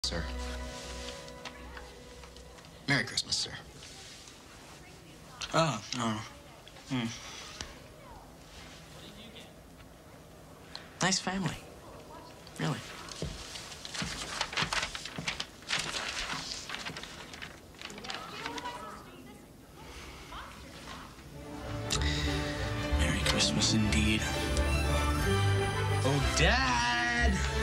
Sir. Merry Christmas, sir. Oh, oh. Hmm. Nice family. Really. Merry Christmas indeed. Oh, Dad!